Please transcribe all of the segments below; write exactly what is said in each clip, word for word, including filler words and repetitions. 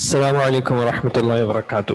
السلام علیکم ورحمۃ اللہ وبرکاتہ.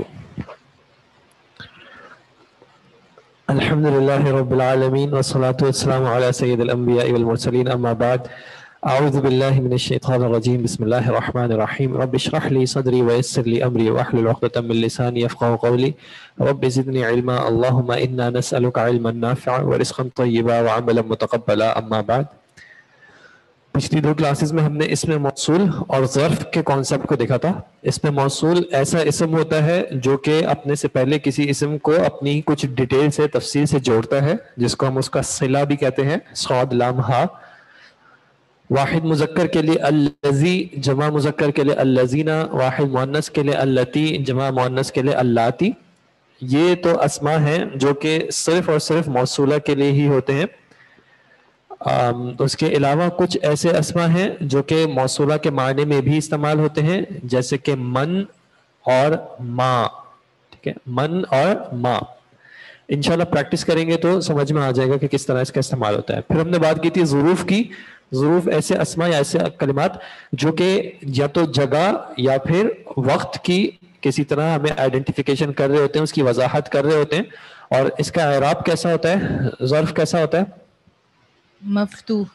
الحمد للہ رب العالمین والصلاة والسلام علی سید الانبیاء والمرسلین اما بعد. اعوذ باللہ من الشیطان الرجیم. بسم اللہ الرحمن الرحیم. رب اشرح لی صدری ویسر لی امری واحلل عقدۃ من لسانی یفقهوا قولی. رب زدنی علما اللہم انا نسألک علما نافعا ورزقا طیبا وعملا متقبلا. اما بعد. پچھلی دو کلاسز میں ہم نے اسم موصول اور ظرف کے کانسیپٹ کو دیکھا تھا. اسم موصول ایسا اسم ہوتا ہے جو کہ اپنے سے پہلے کسی اسم کو اپنی کچھ ڈیٹیل سے تفصیل سے جوڑتا ہے، جس کو ہم اس کا صلہ بھی کہتے ہیں. صاد لام ہا. واحد مذکر کے لیے الذی، جمع مذکر کے لیے الذین، واحد مؤنث کے لیے اللاتی، جمع مؤنث کے لیے اللاتی. یہ تو اسماء ہیں جو کہ صرف اور صرف موصولہ کے لیے ہی ہوتے ہیں. تو اس کے علاوہ کچھ ایسے اسماء ہیں جو کہ موصولہ کے معنی میں بھی استعمال ہوتے ہیں، جیسے کہ من اور ما. ٹھیک ہے، من اور ما. انشاءاللہ پریکٹس کریں گے تو سمجھ میں آ جائے گا کہ کس طرح اس کا استعمال ہوتا ہے. پھر ہم نے بات کی تھی ظروف کی. ظروف ایسے اسماء یا ایسے کلمات جو کہ یا تو جگہ یا پھر وقت کی کسی طرح ہمیں آئیڈینٹیفیکیشن کر رہے ہوتے ہیں، اس کی وضاحت کر رہے ہوتے ہیں. اور اس کا اعراب کیسا ہوتا ہے؟ ظرف کیسا ہوتا ہے؟ مفتوح.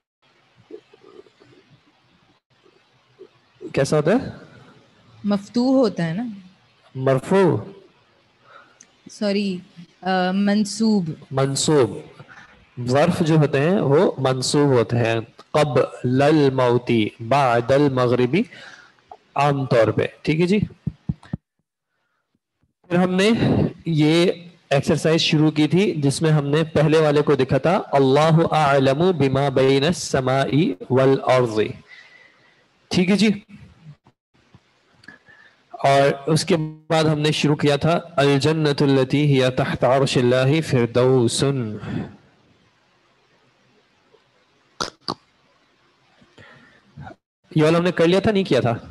کیسا ہوتا ہے؟ مفتوح ہوتا ہے نا. مرفوع، سوری منصوب. منصوب. ظرف جو ہوتے ہیں وہ منصوب ہوتے ہیں. قبل الموت، بعد المغربی، عام طور پہ. ٹھیک ہے جی. پھر ہم نے یہ ایکسرسائز شروع کی تھی جس میں ہم نے پہلے والے کو دیکھا تھا اللہ اعلم بما بین السماء والارض. ٹھیک ہے جی. اور اس کے بعد ہم نے شروع کیا تھا الجنۃ التی ہی تحت عرش اللہ فردوس. یہ والا ہم نے کر لیا تھا، نہیں کیا تھا؟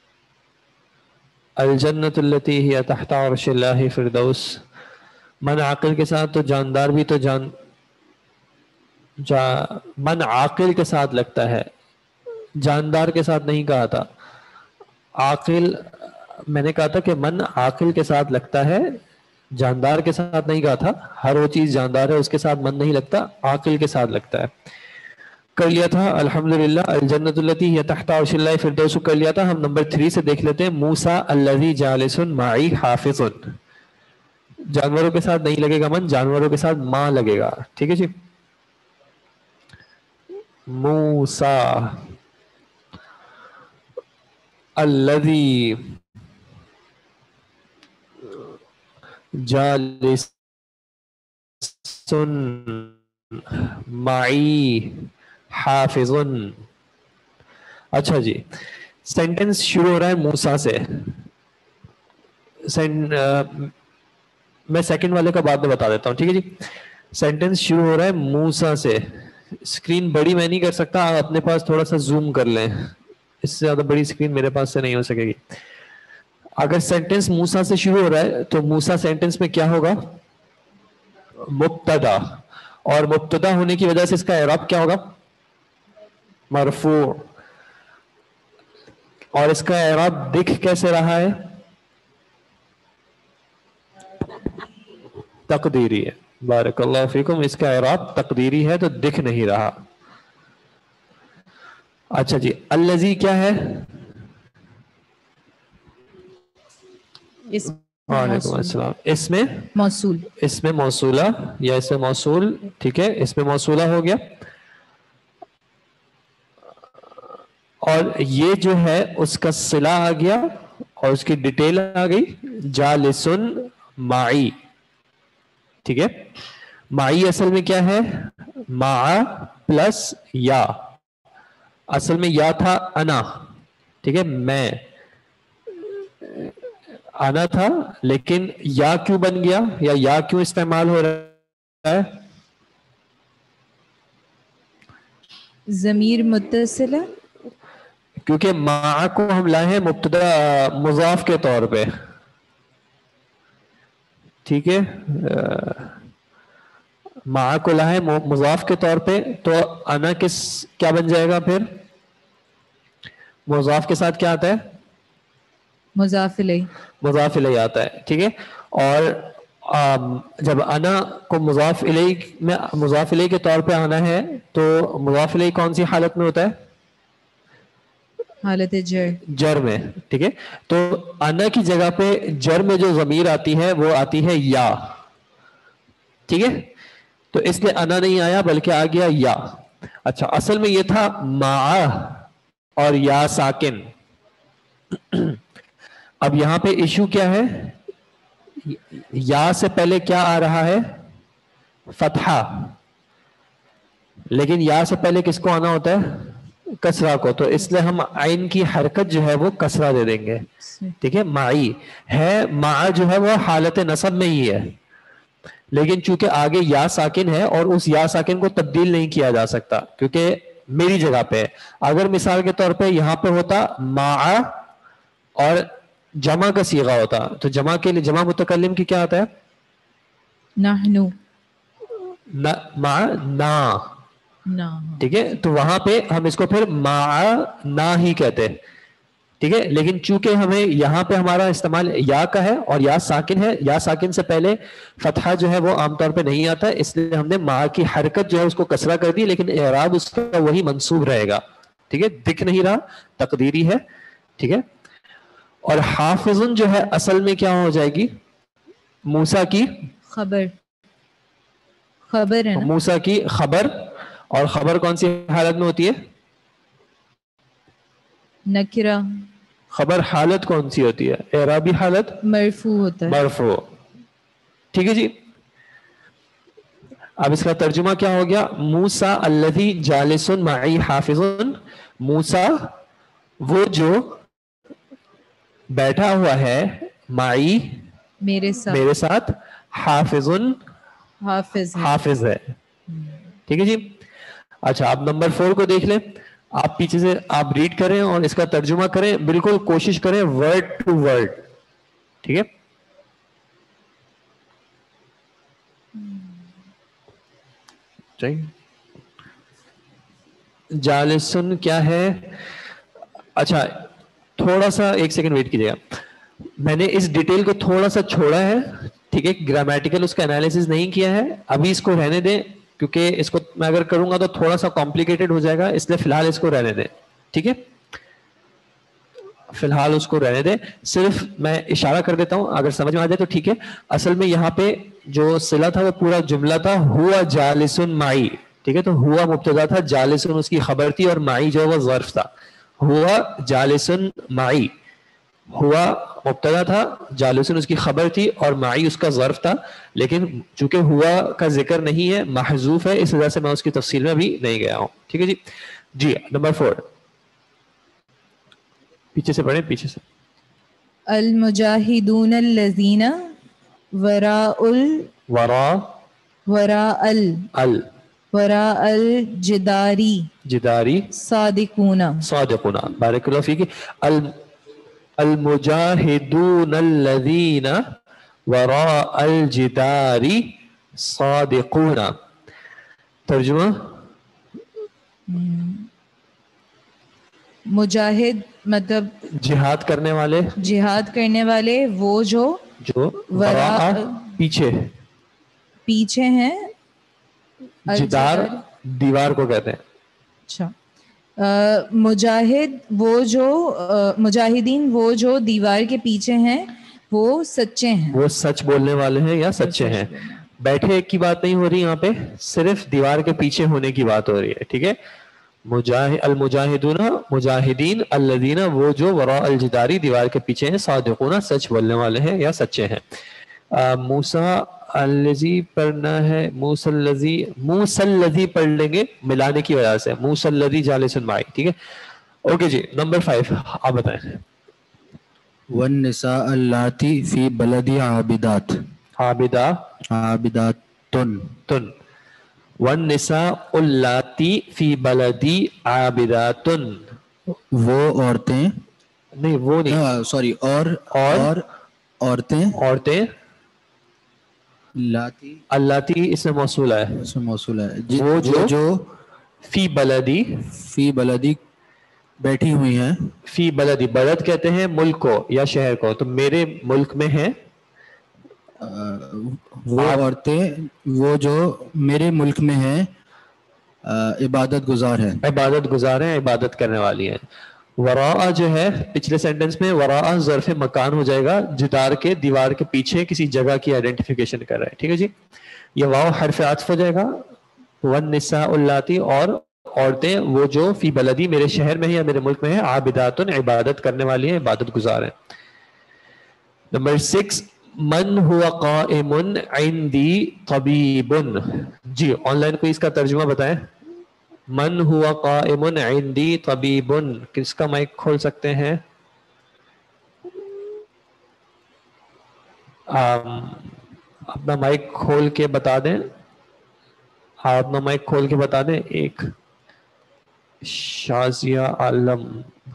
الجنۃ التی ہی تحت عرش اللہ فردوس. من عاقل کے ساتھ تو جاندار بھی تو جان جا من عاقل کے ساتھ لگتا ہے، جاندار کے ساتھ نہیں کہا تھا. عاقل میں نے کہا تھا کہ من عاقل کے ساتھ لگتا ہے، جاندار کے ساتھ نہیں کہا تھا. ہر وہ چیز جاندار ہے اس کے ساتھ من نہیں لگتا، عاقل کے ساتھ لگتا ہے. کر لیا تھا الحمدللہ. الجنۃ التی ہی تحت عرش اللہ فردوس کر لیا تھا. ہم نمبر تھری سے دیکھ لیتے ہیں. موسیٰ الذی جالس معی حافظ. جانوروں کے ساتھ نہیں لگے گا من، جانوروں کے ساتھ ماں لگے گا. ٹھیک ہے جی. موسیٰ الذی جالس معی حافظ. اچھا جی. سینٹنس شروع ہو رہا ہے موسیٰ سے. میں سیکنڈ والے کا بعد میں بتا دیتا ہوں. ٹھیک ہے جی. سینٹنس شروع ہو رہا ہے موسیٰ سے. اسکرین بڑی میں نہیں کر سکتا، آپ اپنے پاس تھوڑا سا زوم کر لیں. اس سے زیادہ بڑی اسکرین میرے پاس سے نہیں ہو سکے گی. اگر سینٹنس موسیٰ سے شروع ہو رہا ہے تو موسیٰ سینٹنس میں کیا ہوگا؟ مبتدا. اور مبتدا ہونے کی وجہ سے اس کا اعراب کیا ہوگا؟ مرفوع. اور اس کا اعراب دکھ کیسے رہا ہے؟ تقدیری ہے. بارک اللہ فیکم. اس کا اعراب تقدیری ہے تو دکھ نہیں رہا. اچھا جی. الذی کیا ہے؟ وعلیکم السلام. اس میں موصول. اس میں موصولہ یا اس میں موصول. ٹھیک ہے، اس میں موصولہ ہو گیا. اور یہ جو ہے اس کا صلہ آ گیا اور اس کی ڈیٹیل آ گئی. جالسن معی. ٹھیک ہے. معی اصل میں کیا ہے؟ مع پلس یا. اصل میں یا تھا انا. ٹھیک ہے، میں آنا تھا، لیکن یا کیوں بن گیا یا یا کیوں استعمال ہو رہا ہے؟ ضمیر متصل ہے کیونکہ مع کو ہم لائے ہیں مبتدا مضاف کے طور پہ. ٹھیک ہے، مع کو لائے مضاف کے طور پہ، تو انا کس کیا بن جائے گا؟ پھر مضاف کے ساتھ کیا آتا ہے؟ مضاف الیہ مضاف الیہ آتا ہے. ٹھیک ہے. اور جب انا کو مضاف الیہ میں مضاف الیہ کے طور پہ آنا ہے تو مضاف الیہ کون سی حالت میں ہوتا ہے؟ حالت جر. جر میں. ٹھیک ہے. تو انا کی جگہ پہ جر میں جو ضمیر آتی ہے وہ آتی ہے یا. ٹھیک ہے. تو اس لیے انا نہیں آیا بلکہ آ گیا یا. اچھا اصل میں یہ تھا مع اور یا ساکن. اب یہاں پہ ایشو کیا ہے؟ یا سے پہلے کیا آ رہا ہے؟ فتحہ. لیکن یا سے پہلے کس کو آنا ہوتا ہے؟ کسرہ کو. تو اس لیے ہم عین کی حرکت جو ہے وہ کسرہ دے دیں گے. ٹھیک ہے. معی ہے، مع جو ہے وہ حالت نصب میں ہی ہے، لیکن چونکہ آگے یا ساکن ہے اور اس یا ساکن کو تبدیل نہیں کیا جا سکتا کیونکہ میری جگہ پہ. اگر مثال کے طور پہ یہاں پہ ہوتا مع اور جمع کا صیغہ ہوتا تو جمع کے لیے جمع متکلم کی کیا آتا ہے؟ نحنو. مع نا. نا. ٹھیک ہے. تو وہاں پہ ہم اس کو پھر مع نا ہی کہتے ہیں. ٹھیک ہے. لیکن چونکہ ہمیں یہاں پہ ہمارا استعمال یا کا ہے اور یا ساکن ہے، یا ساکن سے پہلے فتحہ جو ہے وہ عام طور پہ نہیں آتا، اس لیے ہم نے مع کی حرکت جو ہے اس کو کسرہ کر دی، لیکن اعراب اس کا وہی منصوب رہے گا. ٹھیک ہے. دکھ نہیں رہا، تقدیری ہے. ٹھیک ہے. اور حافظن جو ہے اصل میں کیا ہو جائے گی؟ موسیٰ کی خبر. خبر ہے نا. موسیٰ کی خبر. اور خبر کون سی حالت میں ہوتی ہے؟ نکرہ. خبر حالت کون سی ہوتی ہے؟ اعرابی حالت مرفوع ہوتا ہے. مرفوع. ٹھیک ہے جی. اب اس کا ترجمہ کیا ہو گیا؟ موسیٰ الذی جالس معی حافظ. موسیٰ وہ جو بیٹھا ہوا ہے معی میرے ساتھ میرے ساتھ حافظ حافظ ہے. حافظ ہے. ٹھیک ہے جی. اچھا آپ نمبر فور کو دیکھ لیں. آپ پیچھے سے آپ ریڈ کریں اور اس کا ترجمہ کریں. بالکل کوشش کریں ورڈ ٹو ورڈ. ٹھیک ہے. جالسن کیا ہے؟ اچھا تھوڑا سا ایک سیکنڈ ویٹ کیجیے گا. میں نے اس ڈیٹیل کو تھوڑا سا چھوڑا ہے. ٹھیک ہے. گرامیٹیکل اس کا انالیسس نہیں کیا ہے. ابھی اس کو رہنے دیں کیونکہ اس کو میں اگر کروں گا تو تھوڑا سا کمپلیکیٹڈ ہو جائے گا، اس لیے فی الحال اس کو رہنے دیں. ٹھیک ہے. فی الحال اس کو رہنے دیں. صرف میں اشارہ کر دیتا ہوں، اگر سمجھ میں آ جائے تو ٹھیک ہے. اصل میں یہاں پہ جو صلہ تھا وہ پورا جملہ تھا ہوا جالسن معی. ٹھیک ہے. تو ہوا مبتدا تھا، جالسن اس کی خبر تھی اور معی جو وہ ظرف تھا. ہوا جالسن معی، ہوا مبتدا تھا، جالسن اس کی خبر تھی اور معی اس کا ظرف تھا. لیکن چونکہ ہوا کا ذکر نہیں ہے، محذوف ہے، اس وجہ سے میں اس کی تفصیل میں ابھی نہیں گیا ہوں. ٹھیک ہے جی. جی نمبر فور پیچھے سے پڑھیں، پیچھے سے. المجاہدون الذین وراء ال وراء وراء ال ال وراء الجداری جداری صادقون. صادقون. بارک اللہ فیک. المجاہدون الذین وراء الجدار صادقون. ترجمہ مجاہد مطلب جہاد کرنے والے، جہاد کرنے والے وہ جو جو وراء پیچھے، پیچھے ہیں. جدار دیوار کو کہتے ہیں. اچھا. مجاہد وہ جو مجاہدین وہ جو دیوار کے پیچھے ہیں وہ سچے ہیں. وہ سچ بولنے والے ہیں یا سچے ہیں. بیٹھے کی بات نہیں ہو رہی یہاں پہ، صرف دیوار کے پیچھے ہونے کی بات ہو رہی ہے. ٹھیک ہے. مجاہد المجاہدون مجاہدین الذین وہ جو وراء الجداری دیوار کے پیچھے ہیں، صادقون سچ بولنے والے ہیں یا سچے ہیں. موسیٰ الذی پڑھنا ہے، موسیٰ الذی موسیٰ الذی پڑھ لیں گے ملانے کی وجہ سے. موسیٰ الذی جالس معی. ٹھیک ہے. اوکے جی نمبر فائیو آپ بتائیں. والنساء اللاتی فی بلد عابدات. عابدہ عابدات تن تن. والنساء اللاتی فی بلدی عابدات. وہ عورتیں نہیں وہ نہیں سوری اور اور عورتیں عورتیں لاتی اللاتی اس میں موصول ہے، اس میں موصول ہے. وہ جو جو فی بلدی فی بلدی बैठी हुई हैं, फी बलदी, बलद कहते हैं मुल्क को या शहर को, तो मेरे मुल्क में हैं वो औरतें वो जो मेरे मुल्क में हैं अ, इबादत गुजार हैं. इबादत गुजार हैं, इबादत करने वाली हैं. वरा जो है पिछले सेंटेंस में वरा ज़र्फ मकान हो जाएगा, जिदार के दीवार के पीछे किसी जगह की आइडेंटिफिकेशन कर रहा है. ठीक है जी. ये वाव हर्फ आत्फ हो जाएगा. वन निसा उल्लाती, और औरतें वो जो फी बलदी मेरे शहर में है या मेरे मुल्क में है, आबिदातुन इबादत करने वाली हैं, इबादत गुजार हैं. नंबर सिक्स, मन हुआ काइमुन इंदी तबीबुन. जी ऑनलाइन कोई इसका तर्जुमा बताएं. मन हुआ काइमुन इंदी तबीबुन, किसका माइक खोल सकते हैं? आम, अपना माइक खोल के बता दें. आप अपना माइक खोल के बता दें. एक शाजिया आलम.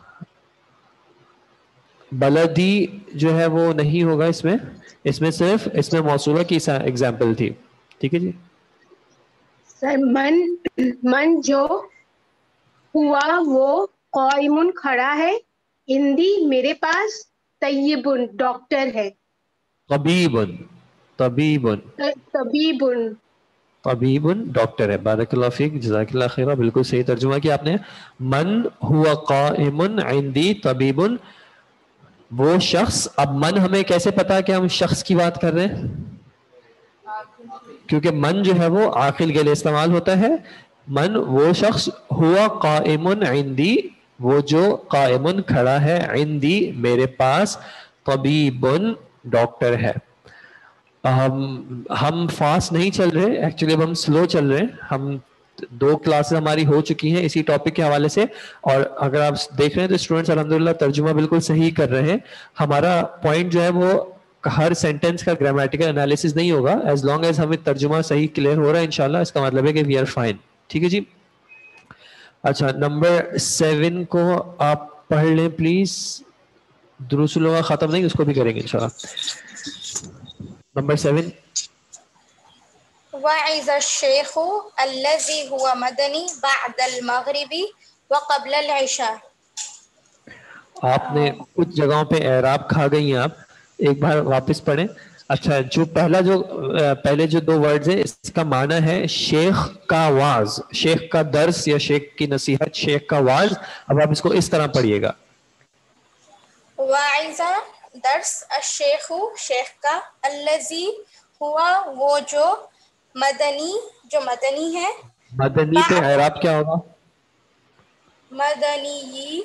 बलदी जो है वो नहीं होगा इसमें, इसमें सिर्फ इसमें मौसूला की एग्जाम्पल थी. ठीक है जी. सर मन मन जो हुआ वो काइमुन खड़ा है, इंदी मेरे पास, तय्यबुन डॉक्टर है. तबीबुन, तबीबुन तबीबुन तबीबुन डॉक्टर है. बारकल्लाह फीक, जज़ाकल्लाह खैरा. बिल्कुल सही तर्जुमा किया आपने. मन हुआ काइमुन इंदी तबीबुन, वो शख्स. अब मन हमें कैसे पता कि हम शख्स की बात कर रहे हैं? क्योंकि मन जो है वो आखिल के लिए इस्तेमाल होता है. मन वो शख्स, हुआ काइमुन इंदी वो जो काइमुन खड़ा है, इंदी मेरे पास, तबीबुन डॉक्टर है. हम हम फास्ट नहीं चल रहे, एक्चुअली अब हम स्लो चल रहे हैं. हम दो क्लासेस हमारी हो चुकी हैं इसी टॉपिक के हवाले से, और अगर आप देख रहे हैं तो स्टूडेंट्स अल्हम्दुलिल्लाह तर्जुमा बिल्कुल सही कर रहे हैं. हमारा पॉइंट जो है वो हर सेंटेंस का ग्रामेटिकल एनालिसिस नहीं होगा. एज लॉन्ग एज हमें तर्जुमा सही क्लियर हो रहा है इंशाल्लाह, इसका मतलब है कि वी आर फाइन. ठीक है जी. अच्छा, नंबर सेवन को आप पढ़ लें प्लीज. दुरूस लुगा खत्म नहीं, उसको भी करेंगे इंशाल्लाह. Number seven. वइज़ अश-शेख़ु अल्लज़ी हुवा मदनी बअदल मग़रिबी व क़ब्लल इशा. आपने कुछ जगहों पे एराब खा गई हैं आप, एक बार वापस पढ़ें. अच्छा, जो पहला जो पहले जो दो वर्ड्स है इसका माना है शेख का वाज, शेख का दर्स या शेख की नसीहत, शेख का वाज. अब आप इसको इस तरह पढ़िएगा. वइज़ दर्स अश-शेख़ु शेख का, अल्लज़ी हुआ वो जो, मदनी जो मदनी है. मदनी पे एराब क्या होगा? मदनी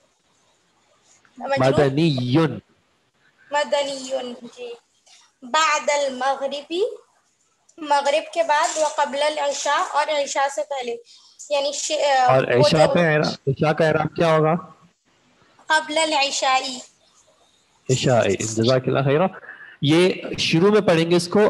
मदनीयुन. मदनीयुन जी. बादल मगरिबी, मगरिब के बाद, व क़ब्लल इशा और इशा से पहले, यानी और इशा पे एराब, इशा का एराब क्या होगा? क़ब्लल इशाई. इशाई. जज़ाकल्लाह खैरा. ये शुरू में पढ़ेंगे इसको.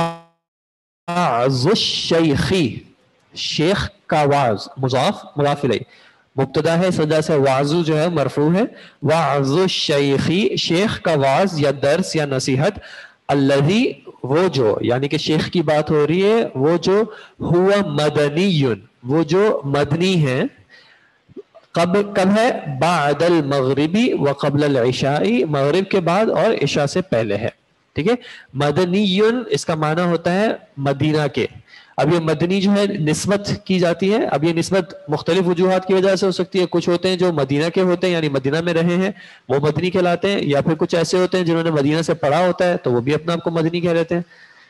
वाज़ुश शेखी, शेख का वाज, मुज़ाफ मुज़ाफ इलैह, मुब्तदा है, इस वजह से वाजू जो है मरफू है. वाज़ुश शेखी, शेख का वाज या दर्स या नसीहत. अल्लज़ी वो जो, यानी कि शेख की बात हो रही है, वो जो हुआ मदनीयुन वो जो मदनी है. कब कब है? बादल मगरिबी व क़ब्लल इशाई, मगरिब के बाद और इशा से पहले है. ठीक है. मदनीयुन इसका माना होता है मदीना के. अब ये मदनी जो है निस्बत की जाती है. अब ये निस्बत मुख्तलिफ वजूहात की वजह से हो सकती है. कुछ होते हैं जो मदीना के होते हैं, यानी मदीना में रहे हैं, वो मदनी कहलाते हैं. या फिर कुछ ऐसे होते हैं जिन्होंने मदीना से पढ़ा होता है, तो वो भी अपना आपको मदनी कह लेते हैं.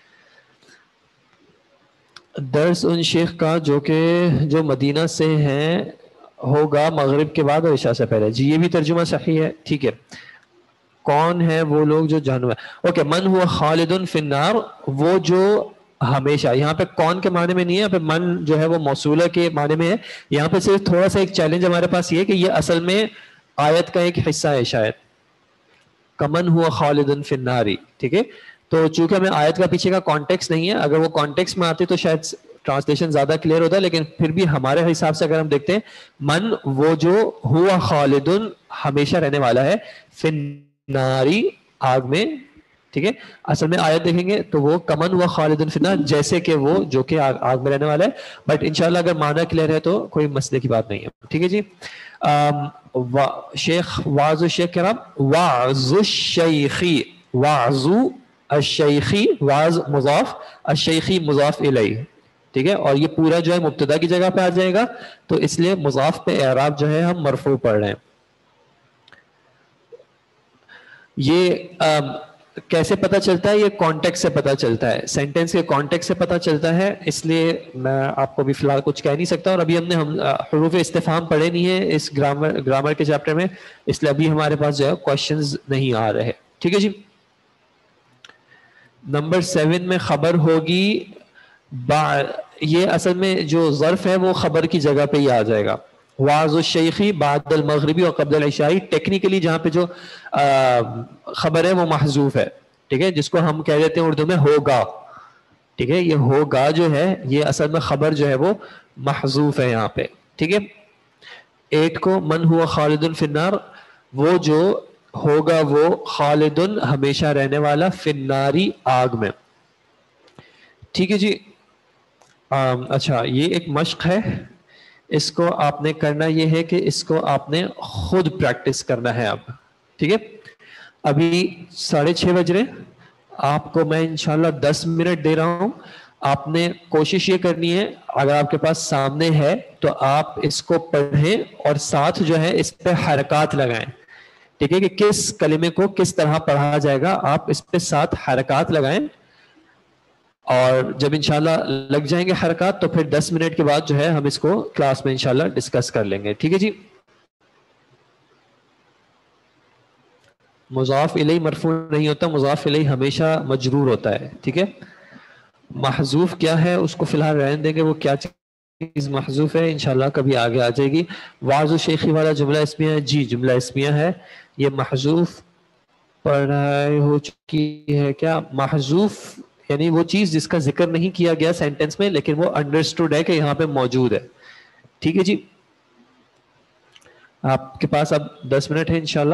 दर्स उन शेख का जो कि जो मदीना से हैं होगा मगरिब के बाद और इशा से पहले. जी ये भी तर्जुमा सही है. ठीक है. कौन है वो लोग जो जानवर? ओके. मन हुआ खालिदुन फिन्नार, वो जो हमेशा. यहाँ पे कौन के माने में नहीं है, यहाँ पे मन जो है वो मौसूला के माने में है. यहाँ पे सिर्फ थोड़ा सा एक चैलेंज हमारे पास ये कि ये असल में आयत का एक हिस्सा है शायद. कमन हुआ खालिदुन फिन्नारी. ठीक है. तो चूंकि हमें आयत का पीछे का कॉन्टेक्स्ट नहीं है, अगर वो कॉन्टेक्स्ट में आते तो शायद ट्रांसलेशन ज्यादा क्लियर होता है. लेकिन फिर भी हमारे हिसाब से अगर हम देखते हैं, मन वो जो हुआ खालिदुन हमेशा रहने वाला है, फिन्नारी आग में, ٹھیک ہے. اصل میں آیت دیکھیں گے تو وہ کمن و خالد فی النار جیسے کہ وہ جو کہ آگ, آگ میں رہنے والا ہے, بٹ انشاءاللہ اگر معنی کلیئر ہے تو کوئی مسئلے کی بات نہیں ہے. ٹھیک ہے جی. شیخ واعظ الشیخ کرام, واعظ الشیخی, واعظ الشیخی, واعظ مضاف, الشیخی مضاف الیہ. ٹھیک ہے, اور یہ پورا جو ہے مبتدا کی جگہ پہ آ جائے گا, تو اس لیے مضاف پہ اعراب جو ہے ہم مرفوع پڑھ رہے ہیں. یہ کیسے پتا چلتا ہے؟ یہ کانٹیکٹ سے پتا چلتا ہے, سینٹینس کے کانٹیکٹ سے پتا چلتا ہے, اس لیے میں آپ کو بھی فی الحال کچھ کہہ نہیں سکتا. اور ابھی ہم نے ہم حروف استفہام پڑھے نہیں ہے اس گرامر گرامر کے چیپٹر میں, اس لیے ابھی ہمارے پاس جو ہے کوشچنز نہیں آ رہے. ٹھیک ہے جی. نمبر سیون میں خبر ہوگی با, یہ اصل میں جو ظرف ہے وہ خبر کی جگہ پہ ہی آ جائے گا. واعظ الشیخی بعد المغربی اور قبل العشائی, ٹیکنیکلی جہاں پہ جو خبر ہے وہ محذوف ہے. ٹھیک ہے, جس کو ہم کہہ دیتے ہیں اردو میں ہوگا. ٹھیک ہے, یہ ہوگا جو ہے یہ اصل میں خبر جو ہے وہ محذوف ہے یہاں پہ. ٹھیک ہے. ایٹ کو من ہوا خالد فی النار, وہ جو ہوگا وہ خالد ہمیشہ رہنے والا, فی الناری آگ میں. ٹھیک ہے جی. آم, اچھا یہ ایک مشق ہے, اس کو آپ نے کرنا یہ ہے کہ اس کو آپ نے خود پریکٹس کرنا ہے اب. ٹھیک ہے, ابھی ساڑھے چھ بج رہے, آپ کو میں انشاءاللہ دس منٹ دے رہا ہوں. آپ نے کوشش یہ کرنی ہے, اگر آپ کے پاس سامنے ہے تو آپ اس کو پڑھیں اور ساتھ جو ہے اس پہ حرکات لگائیں. ٹھیک ہے, کہ کس کلمے کو کس طرح پڑھا جائے گا, آپ اس پہ ساتھ حرکات لگائیں. اور جب انشاءاللہ لگ جائیں گے حرکات تو پھر دس منٹ کے بعد جو ہے ہم اس کو کلاس میں انشاءاللہ ڈسکس کر لیں گے. ٹھیک ہے جی. مضاف الیہ مرفوع نہیں ہوتا, مضاف الیہ ہمیشہ مجرور ہوتا ہے. ٹھیک ہے. محذوف کیا ہے اس کو فی الحال رہنے دیں گے, وہ کیا چیز محذوف ہے انشاءاللہ کبھی آگے آ جائے گی. واعظ الشیخی والا جملہ اسمیہ ہے, جی جملہ اسمیہ ہے, یہ محذوف پڑھائی ہو چکی ہے کیا؟ محذوف یعنی وہ چیز جس کا ذکر نہیں کیا گیا سینٹینس میں لیکن وہ انڈرسٹوڈ ہے کہ یہاں پہ موجود ہے. ٹھیک ہے جی. آپ کے پاس اب دس منٹ ہے انشاءاللہ.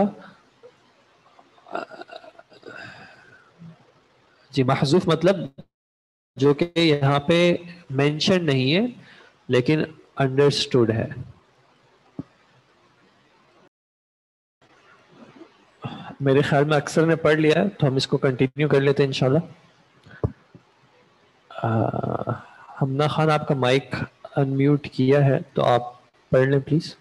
جی, محذوف مطلب جو کہ یہاں پہ مینشن نہیں ہے لیکن انڈرسٹوڈ ہے. میرے خیال میں اکثر نے پڑھ لیا ہے تو ہم اس کو کنٹینیو کر لیتے ہیں انشاءاللہ. ہمنا خان آپ کا مائک انمیوٹ کیا ہے تو آپ پڑھ لیں پلیز.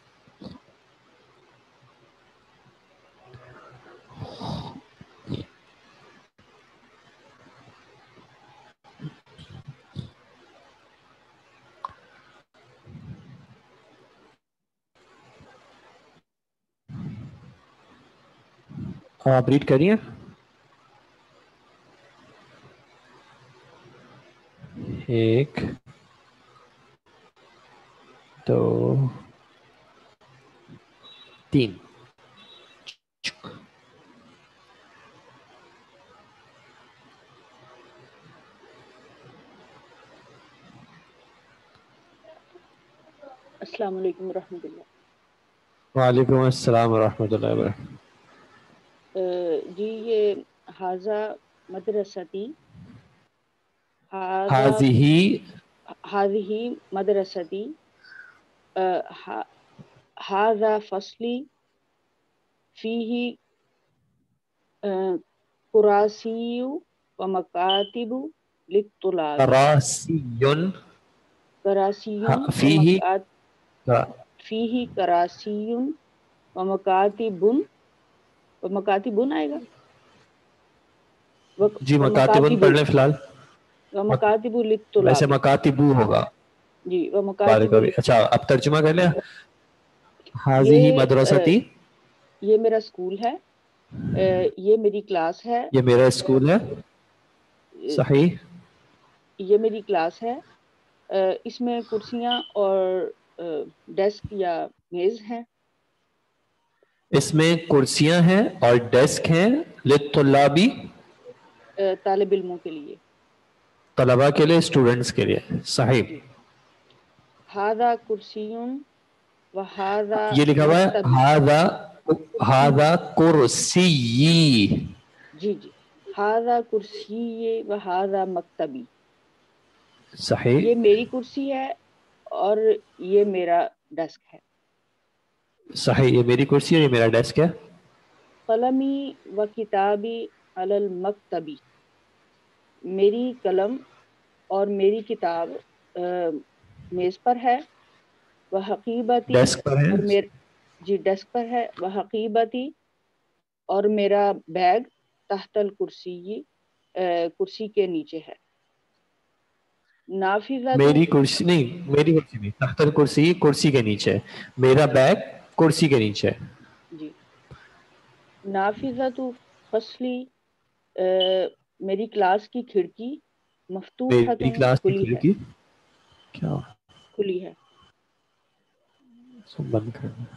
آپ ریڈ کریے. ایک, دو, تین. السلام علیکم ورحمۃ اللہ. وعلیکم السلام ورحمۃ اللہ وبرکاتہ. جی یہ حاضہ مدرستی, حاضی حاضی مدرستی, حاضہ فصلی, فیہ کراسی و مکاتب للطلاب, کراسیون کراسیون فیہ فیہ کراسیون و مکاتبن, و مکاتبن آئے گا. جی مکاتبن پڑھ لیں فی الحال. و مکاتب للطلاب, ویسے مکاتبو ہوگا. جی و مکاتب. اچھا اب ترجمہ کر لیں. حاضی مدرستی, یہ میرا اسکول ہے, یہ میری کلاس ہے. یہ میرا اسکول ہے. صحیح. یہ میری کلاس ہے, اس میں کرسیاں اور ڈیسک یا میز ہیں. اس میں کرسیاں ہیں اور ڈیسک ہیں. للطلابی, طالب علموں کے لیے, طلباء کے لیے, اسٹوڈنٹس کے لیے. صحیح. ہاذا کرسیون و ہاذا یہ لکھا ہوا ہے ہاذا ہاذا کرسی. جی جی हादा कुर्सी व हादा मकतबी, صحیح. ये मेरी कुर्सी है और ये मेरा डेस्क है. صحیح, یہ میری کرسی ہے یہ میرا ڈیسک ہے. कलमी व किताबी अलल मकतबी, मेरी कलम और मेरी किताब अ, मेज पर है. व हकीबती, ڈیسک پر ہے. और मेर जी डेस्क पर है. व हकीबती, और मेरा बैग तहतल कुर्सी, कुर्सी के नीचे है. नाफिज़तु, میری کرسی نہیں, میری کرسی نہیں, تحت الکرسی کرسی کے نیچے ہے. میرا بیگ کرسی کے نیچے ہے. जी नाफिज़तु फसली, अ, मेरी क्लास की खिड़की میری मफ्तूहतुन, کلاس کی खुली है, کھڑکی کیا खुली है. سب بند کر دیں.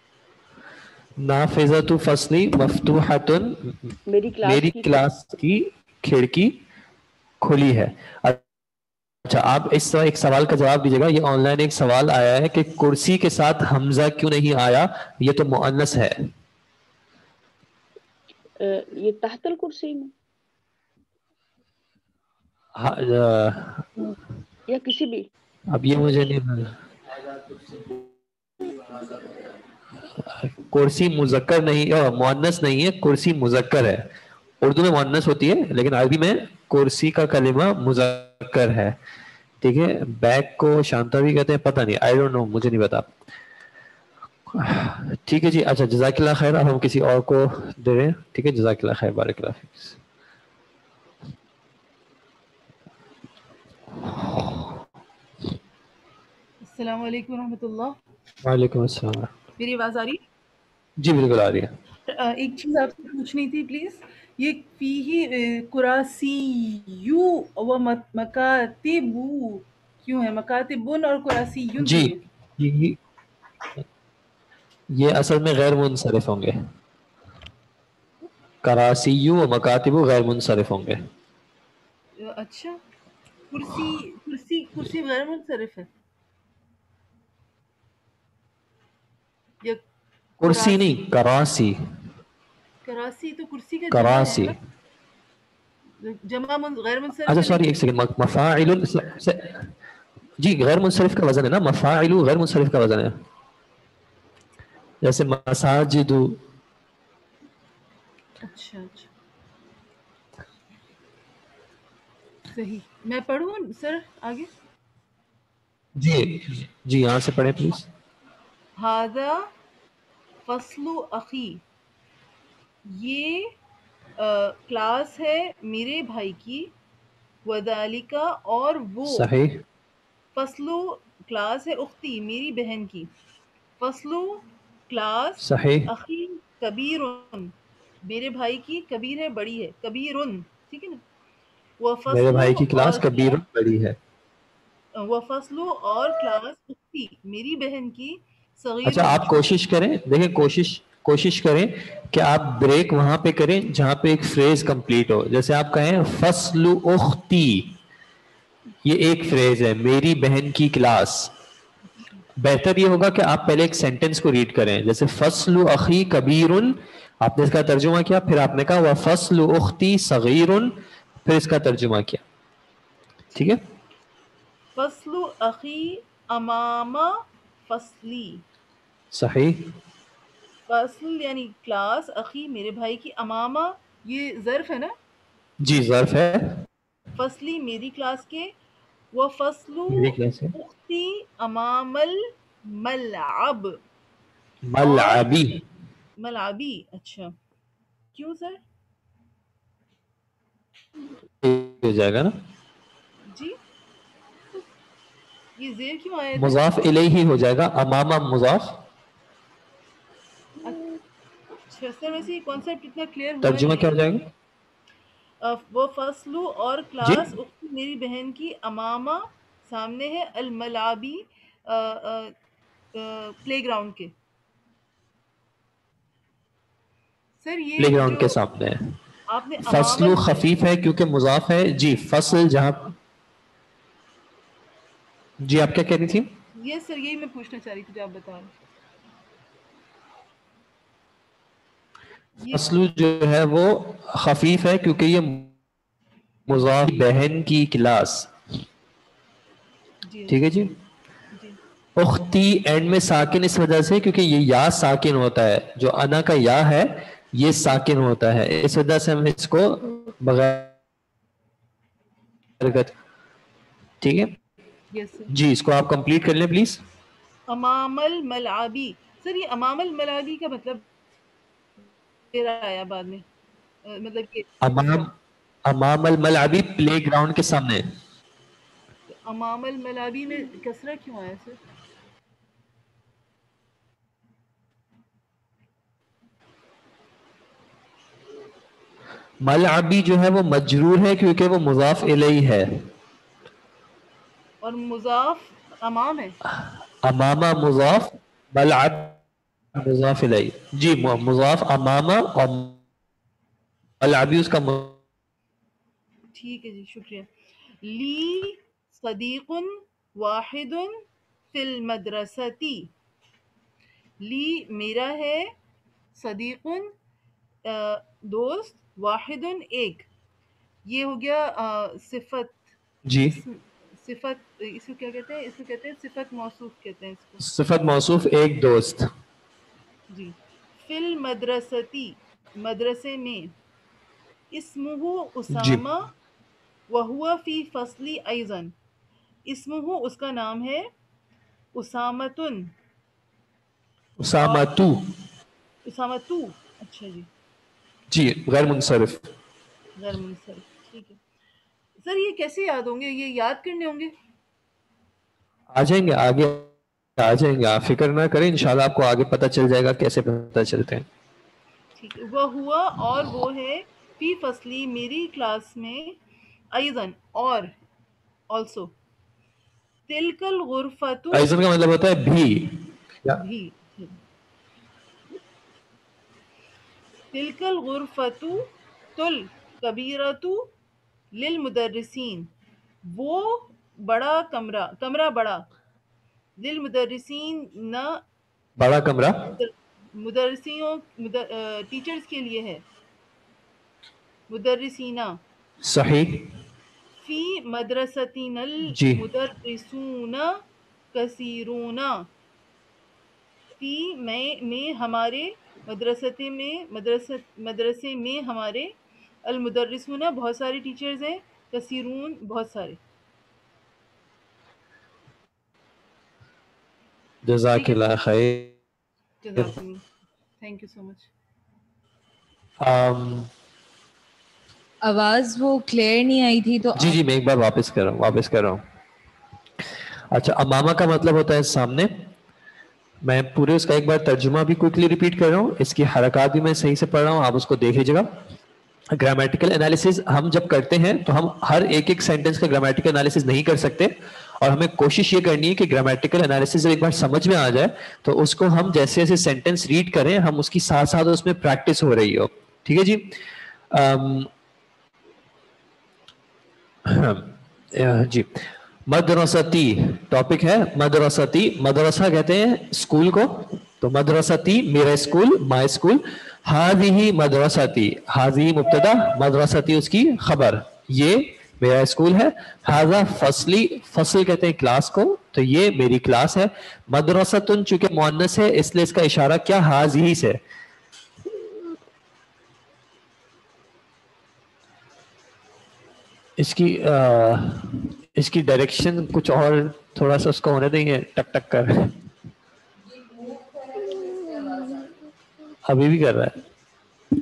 نافذۃ فصلی مفتوحۃ، मेरी क्लास میری की کلاس کی کھڑکی کھلی ہے. اچھا آپ اس طرح ایک سوال کا جواب دیجیے گا. یہ آن لائن ایک سوال آیا ہے کہ کرسی کے ساتھ حمزہ کیوں نہیں آیا، یہ تو مؤنث ہے. अ, ये तहतल कुर्सी में ہاں، آ، या किसी भी. اب یہ مجھے نہیں، کرسی مذکر نہیں، مؤنث نہیں ہے، کرسی مذکر ہے. اردو میں مؤنث ہوتی ہے لیکن عربی میں کرسی کا کلمہ مذکر ہے. ٹھیک ہے. بیگ کو شانتا بھی کہتے ہیں، پتہ نہیں، آئی ڈونٹ نو، مجھے نہیں پتا. ٹھیک ہے جی. اچھا جزاک اللہ خیر. اب ہم کسی اور کو دے رہے ہیں. ٹھیک ہے، جزاک اللہ خیر، بارک اللہ فیک. السلام علیکم ورحمۃ اللہ. وعلیکم السلام. میری آواز آ رہی ہے؟ جی بالکل آ رہی ہے. آ، ایک چیز آپ سے پوچھنی تھی پلیز. یہ فیہی کراسی یو و مکاتبو کیوں ہے؟ مکاتبن اور کراسی یون جی کیوں ہے؟ یہ یہ اصل میں غیر منصرف ہوں گے. کراسیو و مکاتب غیر منصرف ہوں گے. اچھا، کرسی کرسی کرسی غیر منصرف ہے یا کرسی کراسی؟ نہیں، کراسی. کراسی تو کرسی کا جمع ہے کراسی. نا، جمع من- غیر منصرف اچھا ہے سوری، لیکن. ایک سیکنڈ. مفاعل سے- سے- جی غیر منصرف کا وزن ہے نا، مفاعل غیر منصرف کا وزن ہے. جیسے مساجد. اچھا اچھا صحیح. میں پڑھوں سر آگے؟ جی جی یہاں سے پڑھیں پلیز. ہاذا فصل اخی، یہ کلاس ہے میرے بھائی کی. وذالکا، اور وہ. صحیح. فصل کلاس ہے اختی، میری بہن کی. فصل کلاس صحیح. اخی کبیر، میرے بھائی کی. کبیر ہے بڑی ہے، کبیر، ٹھیک ہے نا. وہ میرے فصل بھائی کی کلاس اور کبیر بڑی ہے. وہ فصل اور کلاس اختی، میری بہن کی. صغیر، اچھا آپ کوشش کریں، دیکھیں کوشش کوشش کریں کہ آپ بریک وہاں پہ کریں جہاں پہ ایک فریز کمپلیٹ ہو. جیسے آپ کہیں فصل اختی، یہ ایک فریز ہے، میری بہن کی کلاس. بہتر یہ ہوگا کہ آپ پہلے ایک سینٹنس کو ریڈ کریں. جیسے فصل اخی کبیر، آپ نے اس کا ترجمہ کیا، پھر آپ نے کہا وفصل اختی صغیر، پھر اس کا ترجمہ کیا. ٹھیک ہے. فصل اخی امام فصلی. صحیح. فصل یعنی کلاس، اخی میرے بھائی کی، امامہ یہ ظرف ہے نا. جی ظرف ہے. فصلی میری کلاس کے. وہ فصل میری کلاس ہے. اختی امام الملعب، اور ملعبی. ملعبی. اچھا کیوں سر؟ ہو جائے گا نا. جی یہ زیر کیوں آئے تھے؟ مضاف الیہ ہو جائے گا، امامہ مضاف. اچھا سر، ویسے یہ کانسیپٹ اتنا کلیئر ہوا ترجمہ کیا ہو نہیں. جائے گا؟ وہ فصل اور جی کلاس اختی میری بہن کی، امامہ سامنے ہے، الملعبی پلے گراؤنڈ کے. سر پلے یہ گراؤنڈ جو کے سامنے ہے. آپ نے امام فصل خفیف ہے کیونکہ مضاف ہے. جی فصل جہاں، جی آپ کیا کہہ رہی تھی؟ یس سر، یہی میں پوچھنا چاہ رہی تھی جو آپ بتا رہے. فصل جو ہے وہ خفیف ہے کیونکہ یہ مضاف بہن کی کلاس. ٹھیک ہے جی. اختی اینڈ میں ساکن اس وجہ سے کیونکہ یہ یا ساکن ہوتا ہے, جو انا کا یا ہے یہ ساکن ہوتا ہے, اس وجہ سے ہم اس کو بغیر. ٹھیک ہے جی, اس کو آپ کمپلیٹ کر لیں پلیز. امام الملعبی, سر یہ امام الملعبی کا مطلب میرا آیا بعد میں, مطلب کہ امام امام الملعبی پلے گراؤنڈ کے سامنے. امام الملعبی میں کسرہ کیوں آیا سر؟ ملعبی جو ہے وہ مجرور ہے کیونکہ وہ مضاف الیہ ہے, اور مضاف امام ہے. امامہ مضاف, ملعب مضاف الیہ. جی مضاف امامہ اور ملعبی اس کا مضاف. ٹھیک ہے جی, شکریہ. لی صدیق واحد فی المدرستی, لی میرا ہے, صدیق دوست, واحد ایک, یہ ہو گیا صفت. جی صفت اس کو کیا کہتے ہیں؟ اس کو کہتے ہیں صفت موصوف کہتے ہیں اس کو. صفت موصوف ایک دوست. جی. فی المدرستی مدرسے میں, اسمہ اسامہ وہو فی فصلی ایضاً, اسمہ اس کا نام ہے, اسامتن اسامتو, اسامتو, اچھا جی جی غیر منصرف. غیر منصرف, ٹھیک ہے. سر یہ کیسے یاد ہوں گے؟ یہ یاد کرنے ہوں گے؟ آ جائیں گے آگے, آ جائیں گے, آپ فکر نہ کریں, انشاءاللہ آپ کو آگے پتہ چل جائے گا کیسے پتہ چلتے ہیں. ٹھیک ہے. وہ ہوا اور وہ ہے, فی فصلی میری کلاس میں, ایضاً اور, آلسو. تلک الغرفۃ, ایضاً کا مطلب ہوتا ہے بھی. بھی. تلک الغرفۃ تل کبیرۃ للمدرسین, وہ بڑا کمرہ, کمرہ بڑا, للمدرسین نہ بڑا کمرہ مدرسیوں ٹیچرز کے لیے ہے, مدرسینہ. صحیح. فی مدرستنا جی المدرسون کثیرون, فی میں میں ہمارے مدرسے میں مدرسے مدرسے میں ہمارے, المدرسون بہت سارے ٹیچرز ہیں, کثیرون بہت سارے. جزاک اللہ خیر. جزاک اللہ, تھینک یو سو مچ. آواز وہ کلیئر نہیں آئی تھی تو جی جی میں ایک بار واپس کر رہا ہوں واپس کر رہا ہوں. اچھا, امامہ کا مطلب ہوتا ہے سامنے. میں پورے اس کا ایک بار ترجمہ بھی کوئکلی ریپیٹ کر رہا ہوں, اس کی حرکات بھی میں صحیح سے پڑھ رہا ہوں, آپ اس کو دیکھ لیجیے گا. گرامیٹیکل انالیسز ہم جب کرتے ہیں تو ہم ہر ایک ایک سینٹنس کا گرامیٹیکل انالیسز نہیں کر سکتے, اور ہمیں کوشش یہ کرنی ہے کہ گرامیٹیکل انالیسز جب ایک بار سمجھ میں آ جائے تو اس کو ہم جیسے جیسے سینٹنس ریڈ کریں ہم اس کی ساتھ ساتھ اس میں پریکٹس ہو رہی ہو. ٹھیک ہے جی. جی مدرستی ٹاپک ہے, مدرستی, مدرسہ کہتے ہیں اسکول کو, تو مدرستی میرا اسکول, مائی اسکول. ہاذہ مدرستی, ہاذہ مبتدا, مدرستی اس کی خبر, یہ میرا اسکول ہے. ہاذا فصلی, فصل کہتے ہیں کلاس کو, تو یہ میری کلاس ہے. مدرستن چونکہ مؤنث ہے اس لیے اس کا اشارہ کیا, ہاذہ سے. اس کی اس کی ڈائریکشن کچھ اور تھوڑا سا اس کو ہونے دیں گے, ٹک ٹک کر. ابھی بھی کر رہا ہے,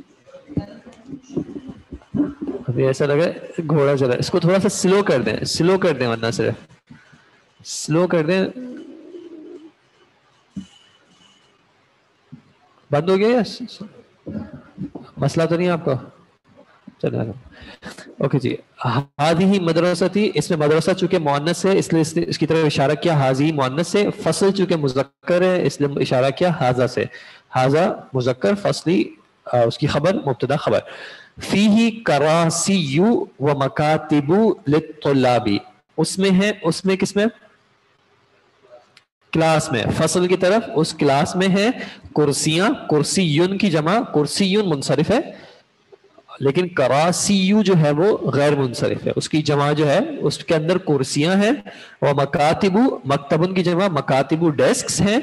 ابھی ایسا لگا گھوڑا چلا. اس کو تھوڑا سا سلو کر دیں, سلو کر دیں, ورنہ صرف سلو کر دیں. بند ہو گیا, مسئلہ تو نہیں آپ کو؟ چلو اوکے جی. ہاذہ مدرستی, اس میں مدرسہ چونکہ مؤنث ہے اس لیے اس کی طرف اشارہ کیا ہاذہ مؤنث سے. فصل چونکہ مذکر ہے اس لیے اشارہ کیا ہاذا سے. ہاذا مذکر, فصلی اس کی خبر, مبتدا خبر. فیہ کراسی و مکاتب للطلاب, اس میں ہے, اس میں کس میں کلاس میں, فصل کی طرف, اس کلاس میں ہے کرسیاں, کرسیون کی جمع کرسیون منصرف ہے, لیکن کراسیو جو ہے وہ غیر منصرف ہے, اس کی جمع جو ہے اس کے اندر کرسیاں ہیں, اور مکاتبو مکتبن کی جمع مکاتبو ڈیسکس ہیں,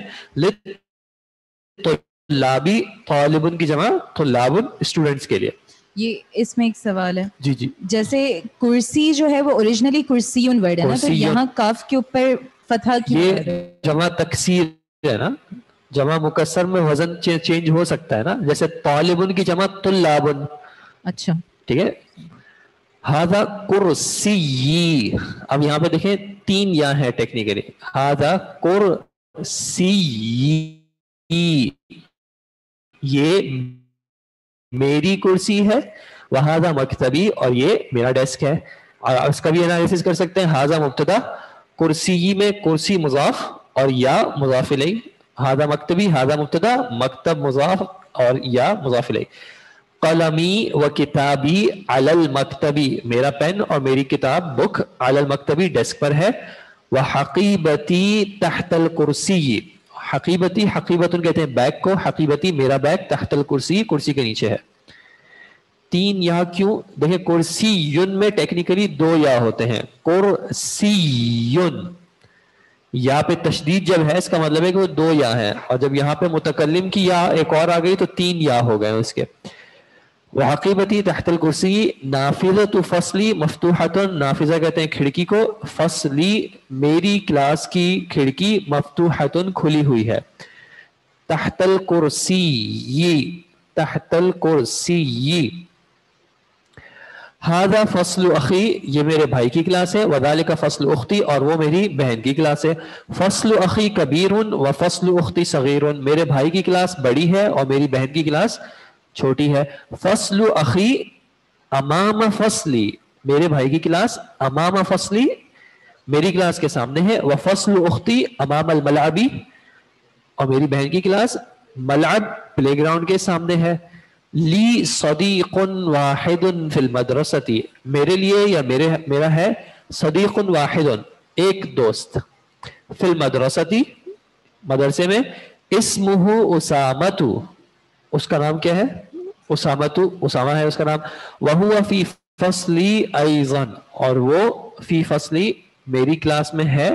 طلابی طالبن کی جمع طلابن اسٹوڈنٹس کے لیے. یہ اس میں ایک سوال ہے. جی جی, جیسے کرسی جو ہے وہ اوریجنلی کرسیون ورڈ ہے نا, تو یہاں کاف کے اوپر فتحہ کیوں یہ جمع تکسیر ہے نا, جمع مکسر میں وزن چینج ہو سکتا ہے نا, جیسے طالبن کی جمع طلابن. اچھا ٹھیک ہے. ہاذا کرسی, اب یہاں پہ دیکھیں تین یا ہے ٹیکنیکلی. ہاذا کرسی, یہ میری کرسی ہے, وہذا مکتبی, اور یہ میرا ڈیسک ہے. اور اس کا بھی انالیسس کر سکتے ہیں. ہاذا مبتدا, کرسی میں کرسی مضاف اور یا مضاف الیہ. ہاذا مکتبی, ہاذا مبتدا, مکتب مضاف اور یا مضاف الیہ. قلمی و کتابی علی المکتبی, میرا پین اور میری کتاب بک علی المکتبی ڈیسک پر ہے. وحقیبتی تحت الکرسی, حقیبتی حقیبتن کہتے ہیں بیگ کو, حقیبتی میرا بیگ, تحت الکرسی کرسی کے نیچے ہے. تین یا کیوں؟ دیکھیں کرسی یون میں ٹیکنیکلی دو یا ہوتے ہیں. کرسی یون, یا پہ تشدید جب ہے اس کا مطلب ہے کہ وہ دو یا ہیں, اور جب یہاں پہ متکلم کی یا ایک اور آ گئی تو تین یا ہو گئے اس کے. وحقیبتی تحت الکرسی نافذۃ فصلی مفتوحۃ, نافذہ کہتے ہیں کھڑکی کو, فصلی میری کلاس کی کھڑکی, مفتوحۃ کھلی ہوئی ہے. تحت الکرسی, تحت الکرسی. ہذا فصل اخی, یہ میرے بھائی کی کلاس ہے. وذالک فصل اختی, اور وہ میری بہن کی کلاس ہے. فصل اخی کبیر و فصل اختی صغیر, میرے بھائی کی کلاس بڑی ہے اور میری بہن کی کلاس چھوٹی ہے. فصل اخی امام فصلی, میرے بھائی کی کلاس امام فصلی میری کلاس کے سامنے ہے. وفصل اختی امام الملعبی, اور میری بہن کی کلاس ملعب پلے گراؤنڈ کے سامنے ہے. لی صدیق واحد فی المدرستی, میرے لیے یا میرے میرا ہے صدیق واحد, ایک دوست, فی المدرستی مدرسے میں. اسمہ اسامۃ, اس کا نام کیا ہے؟ اسامۃ, اسامہ ہے اس کا نام. وہو فی فصلی ایضا, اور وہ فی فصلی میری کلاس میں ہے,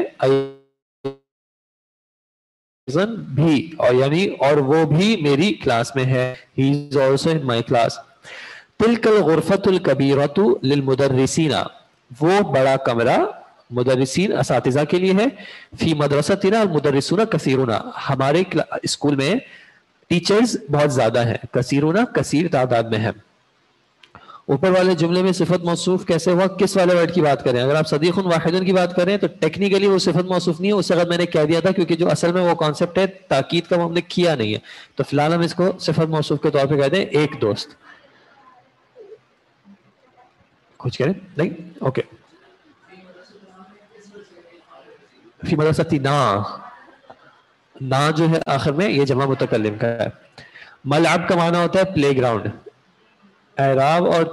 بھی, اور یعنی اور وہ بھی میری کلاس میں ہے. He is also in my class. تلک الغرفۃ الکبیرۃ للمدرسین, وہ بڑا کمرہ مدرسین اساتذہ کے لیے ہے. فی مدرستنا المدرسون کثیرون, ہمارے اسکول میں ٹیچرز بہت زیادہ ہیں. کثیرون کثیر تعداد میں ہیں. اوپر والے جملے میں صفت موصوف کیسے ہوا؟ کس والے ورڈ کی بات کریں؟ اگر آپ صدیق واحد کی بات کریں تو ٹیکنیکلی وہ صفت موصوف نہیں ہے, اس وقت میں نے کہہ دیا تھا, کیونکہ جو اصل میں وہ کانسیپٹ ہے تاکید کا وہ ہم نے کیا نہیں ہے, تو فی الحال ہم اس کو صفت موصوف کے طور پہ کہتے ہیں ایک دوست. کچھ کریں نہیں؟ اوکے. فی مدرستنا, نا جو ہے آخر میں یہ جمع متکلم کا ہے. ملعب کا معنی ہوتا ہے پلے گراؤنڈ. اعراب اور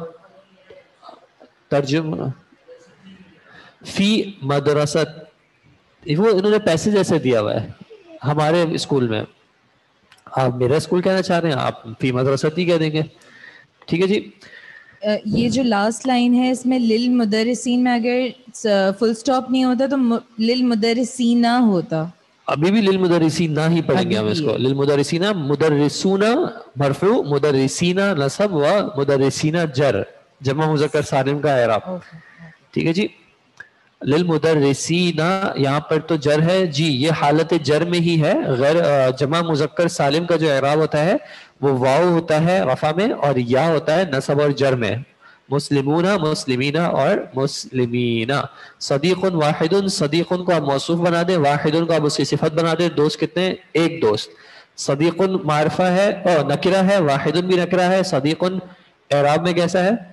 ترجمہ فی مدرست, وہ انہوں نے پیسے جیسے دیا ہوا ہے ہمارے اسکول میں. آپ میرا اسکول کہنا چاہ رہے ہیں, آپ فی مدرست ہی کہہ دیں گے. ٹھیک ہے جی. یہ جو لاسٹ لائن ہے اس میں للمدرسین میں اگر فل سٹاپ نہیں ہوتا تو للمدرسین نہ ہوتا. ابھی بھی للمدرسین نہ ہی پڑھیں گے ہم اس کو. للمدرسین مدرسون مرفوع, مدرسین نصب و مدرسین جر, جمع مذکر سالم کا اعراب. ٹھیک ہے جی. للمدرسین یہاں پر تو جر ہے جی, یہ حالت جر میں ہی ہے. غیر جمع مذکر سالم کا جو اعراب ہوتا ہے وہ واو ہوتا ہے رفع میں, اور یا ہوتا ہے نصب اور جر میں. مسلمون مسلمین اور مسلمین. صدیق واحد, صدیق کو آپ موصوف بنا دیں, واحد کو آپ اس کی صفت بنا دیں. دوست کتنے؟ ایک دوست. صدیق معرفہ ہے اور نکرہ ہے, واحد بھی نکرہ ہے. صدیق اعراب میں کیسا ہے؟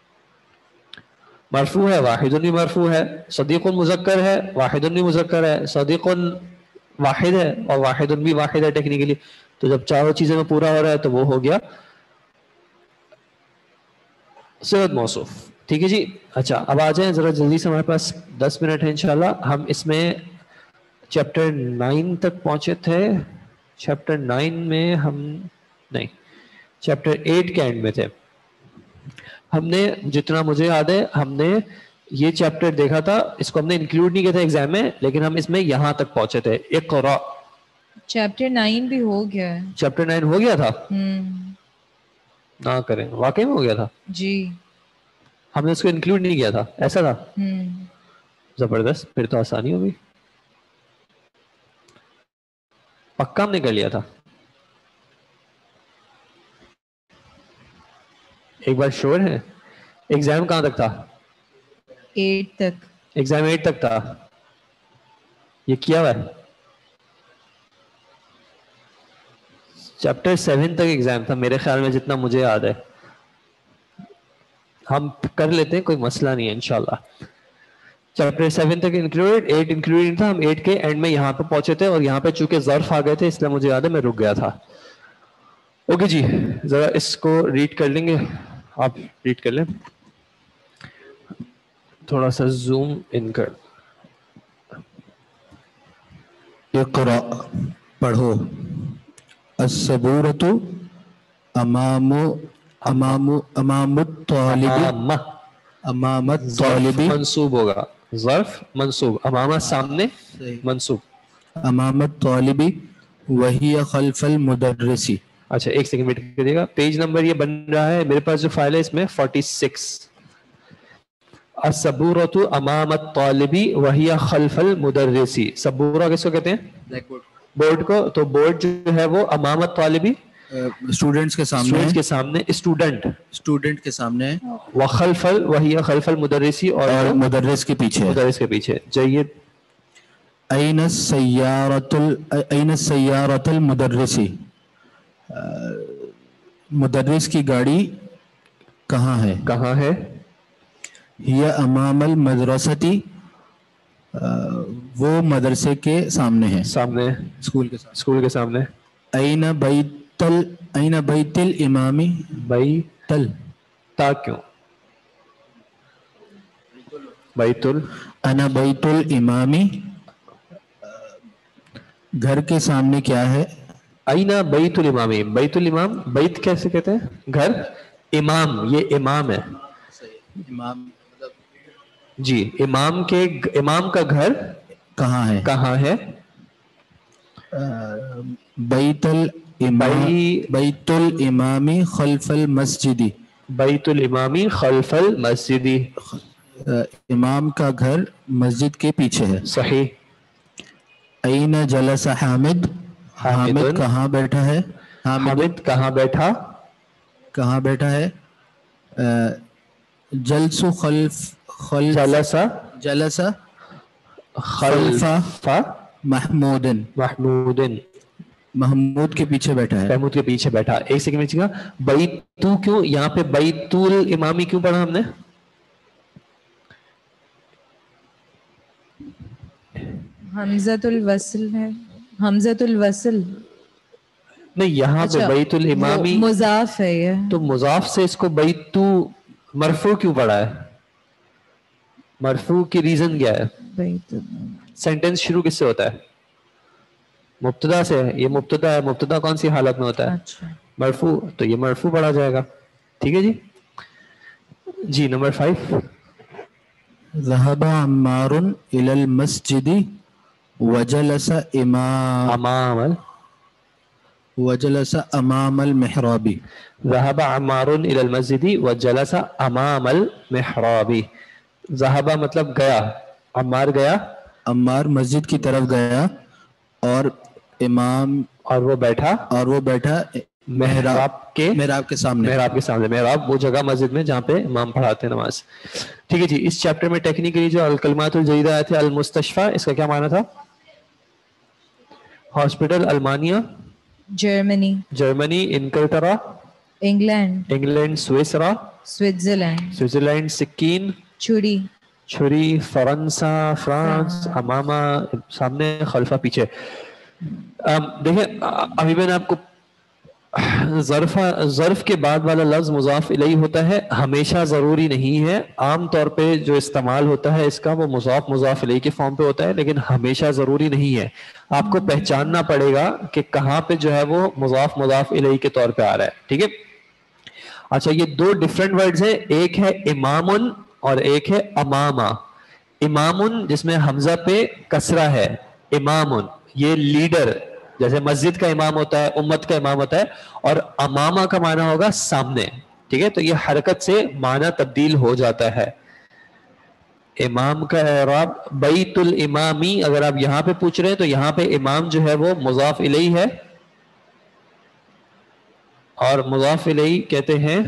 مرفوع ہے, واحد بھی مرفوع ہے. صدیق مذکر ہے, واحد بھی مذکر ہے. صدیق واحد ہے اور واحد بھی واحد ہے ٹیکنیکلی. تو جب چاروں چیزیں میں پورا ہو رہا ہے تو وہ ہو گیا صفت موصوف. ٹھیک ہے جی. اچھا اب آ جائیں ذرا جلدی سے, ہمارے پاس دس منٹ ہے انشاءاللہ. ہم اس میں چیپٹر نائن تک پہنچے تھے. چیپٹر نائن میں ہم نہیں, چیپٹر ایٹ کے اینڈ میں تھے. ہم نے جتنا مجھے یاد ہے ہم نے یہ چیپٹر دیکھا تھا, اس کو ہم نے انکلوڈ نہیں کیا تھا ایگزام میں, لیکن ہم اس میں یہاں تک پہنچے تھے. اقرا چیپٹر نائن بھی ہو گیا ہے. چیپٹر نائن ہو گیا تھا. ہم نہ کریں, واقعی میں ہو گیا تھا. جی ہم نے اس کو انکلوڈ نہیں کیا تھا, ایسا تھا. ہم زبردست, پھر تو آسانی ہوگی. پکا ہم نے کر لیا تھا. ایک بار شور ہے, ایگزام کہاں تک تھا؟ ایٹ تک. ایگزام ایٹ تک تھا. یہ کیا ہوا ہے. چیپٹر سیون تک ایگزام تھا میرے خیال میں, جتنا مجھے یاد ہے. ہم کر لیتے ہیں, کوئی مسئلہ نہیں ہے انشاءاللہ. چیپٹر سیون تک انکلوڈ, ایٹ انکلوڈ تھا. ہم ایٹ کے اینڈ میں یہاں پہ پہنچے تھے, اور یہاں پہ چونکہ ظرف آ گئے تھے اس لیے مجھے یاد ہے میں رک گیا تھا. اوکے جی, ذرا اس کو ریڈ کر لیں گے, آپ ریڈ کر لیں. تھوڑا سا زوم ان کر. اقرا پڑھو. الصبورۃ امام امام امام الطالب امامہ, امام ظرف الطالب منصوب ہوگا. ظرف منصوب, امامہ سامنے, منصوب. امام الطالب وہی خلف المدرس. اچھا ایک سیکنڈ ویٹ کریے گا, پیج نمبر یہ بن رہا ہے میرے پاس جو فائل ہے اس میں فورٹی سکس. الصبورۃ امام الطالب وہی خلف المدرس. صبورہ کس کو کہتے ہیں؟ Black board. بورڈ کو. تو بورڈ جو ہے وہ امام الطالبی, اسٹوڈنٹس کے سامنے, اسٹوڈنٹ کے سامنے, اسٹوڈنٹ اسٹوڈنٹ کے سامنے, وخلف وہی خلف المدرسی, اور اور مدرس کے پیچھے. مدرس کے پیچھے. جید این السیارۃ این السیارۃ المدرس. مدرس کی گاڑی کہاں ہے؟ کہاں ہے؟ ہی امام المدرستی, وہ مدرسے کے سامنے ہے, سامنے, اسکول کے سامنے. اسکول کے سامنے. این بیت ال این بیت الامام. بئی تل تا کیوں؟ بیت ال انا بیت الامام, گھر کے سامنے کیا ہے؟ اینا بیت الامام. بیت الامام, بیت کیسے کہتے ہیں؟ گھر. امام, یہ امام ہے. امام جی, امام کے, امام کا گھر کہاں ہے؟ کہاں ہے؟ بیت الامام بیت الامام خلف المسجد. بیت الامامی خلف المسجد. امام کا گھر مسجد کے پیچھے ہے. صحیح. این جلس حامد, حامد کہاں بیٹھا ہے؟ حامد کہاں بیٹھا؟ کہاں بیٹھا ہے؟ جلس خلف خلف جلس جلس خلف محمود. محمود, محمود کے پیچھے بیٹھا ہے. محمود کے پیچھے بیٹھا. ایک سیکنڈ میں چاہیے, بیتو کیوں یہاں پہ بیت الامامی کیوں پڑھا ہم نے؟ حمزۃ الوصل ہے, حمزۃ الوصل نہیں, یہاں پہ بیت الامامی مضاف ہے یہ, تو مضاف سے اس کو بیتو مرفوع کیوں پڑھا ہے؟ مرفوع کی ریزن کیا ہے؟ سینٹینس شروع کس سے ہوتا ہے؟ مبتدا سے. یہ مبتدا ہے, مبتدا کون سی حالت میں ہوتا ہے؟ مرفوع. تو یہ مرفوع پڑھا جائے گا. ٹھیک ہے جی. جی نمبر فائیو. ذهب عمار الى المسجد وجلس امام امام وجلس امام المحراب. ذهب عمار الى المسجد وجلس امام المحراب. ذهب مطلب گیا, عمار گیا, عمار مسجد کی طرف گیا, اور امام اور وہ بیٹھا, اور وہ بیٹھا محراب کے محراب کے سامنے. محراب کے سامنے. محراب وہ جگہ مسجد میں جہاں پہ امام پڑھاتے ہیں نماز. ٹھیک ہے جی. اس چیپٹر میں ٹیکنیکلی جو الکلمات الجدیدہ آئے تھے, المستشفى اس کا کیا معنی تھا؟ ہاسپٹل. المانیہ جرمنی. جرمنی. انگلترا انگلینڈ. انگلینڈ. سوئسرا سوئٹزرلینڈ. سوئٹزرلینڈ. سکین چھری. چھری. فرنسا فرانس. امامہ سامنے, خلفہ پیچھے. دیکھیں ابھی میں نے آپ کو ظرف ظرف کے بعد والا لفظ مضاف الیہ ہوتا ہے، ہمیشہ ضروری نہیں ہے، عام طور پہ جو استعمال ہوتا ہے اس کا وہ مضاف مضاف الیہ کے فارم پہ ہوتا ہے، لیکن ہمیشہ ضروری نہیں ہے. آپ کو پہچاننا پڑے گا کہ کہاں پہ جو ہے وہ مضاف مضاف الیہ کے طور پہ آ رہا ہے. ٹھیک ہے. اچھا یہ دو ڈفرینٹ ورڈز ہیں، ایک ہے امام اور ایک ہے امامہ. امام جس میں حمزہ پہ کسرہ ہے، امام یہ لیڈر، جیسے مسجد کا امام ہوتا ہے، امت کا امام ہوتا ہے، اور امامہ کا معنی ہوگا سامنے. ٹھیک ہے. تو یہ حرکت سے معنی تبدیل ہو جاتا ہے. امام کا اعراب بیت الامامی، اگر آپ یہاں پہ پوچھ رہے ہیں تو یہاں پہ امام جو ہے وہ مضاف الیہ ہے، اور مضاف الیہ کہتے ہیں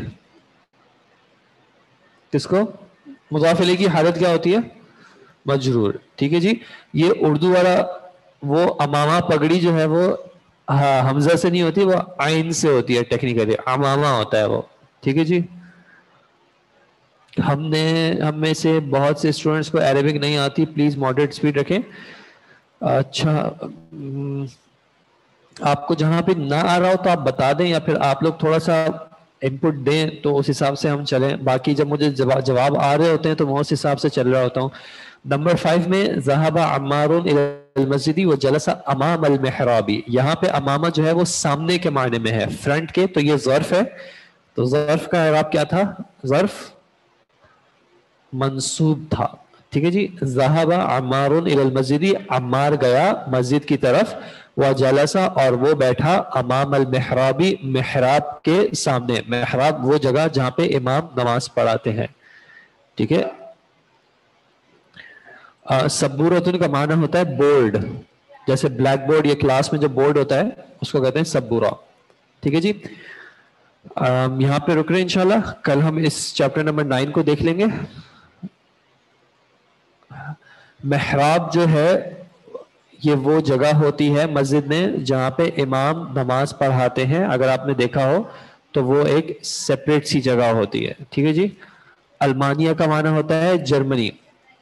کس کو؟ مضاف الیہ کی حالت کیا ہوتی ہے؟ مجرور. ٹھیک ہے جی. یہ اردو والا وہ امامہ پگڑی جو ہے وہ حمزہ سے نہیں ہوتی، وہ عین سے ہوتی ہے، ٹیکنیکلی امامہ ہوتا ہے وہ. ٹھیک ہے جی. ہم نے ہم میں سے بہت سے اسٹوڈنٹس کو عربک نہیں آتی، پلیز ماڈریٹ اسپیڈ رکھیں. اچھا آپ کو جہاں پہ نہ آ رہا ہو تو آپ بتا دیں، یا پھر آپ لوگ تھوڑا سا ان پٹ دیں تو اس حساب سے ہم چلیں. باقی جب مجھے جواب آ رہے ہوتے ہیں تو میں اس حساب سے چل رہا ہوتا ہوں. نمبر فائیو میں ذهب عمار الى المسجد وجلس امام المحراب، یہاں پہ امامہ جو ہے وہ سامنے کے معنی میں ہے، فرنٹ کے. تو یہ ظرف ہے، تو ظرف کا اعراب کیا تھا؟ ظرف منصوب تھا. ٹھیک ہے جی. ذهب عمار الى المسجد، عمار گیا مسجد کی طرف، وجلس اور وہ بیٹھا، امام المحراب محراب کے سامنے. محراب وہ جگہ جہاں پہ امام نماز پڑھاتے ہیں. ٹھیک ہے. سبورتن کا معنی ہوتا ہے بورڈ، جیسے بلیک بورڈ یا کلاس میں جو بورڈ ہوتا ہے اس کو کہتے ہیں سبورہ. ٹھیک ہے جی. یہاں پہ رک رہے ہیں انشاءاللہ، کل ہم اس چیپٹر نمبر نائن کو دیکھ لیں گے. محراب جو ہے یہ وہ جگہ ہوتی ہے مسجد میں جہاں پہ امام نماز پڑھاتے ہیں. اگر آپ نے دیکھا ہو تو وہ ایک سیپریٹ سی جگہ ہوتی ہے. ٹھیک ہے جی. المانیہ کا معنی ہوتا ہے جرمنی.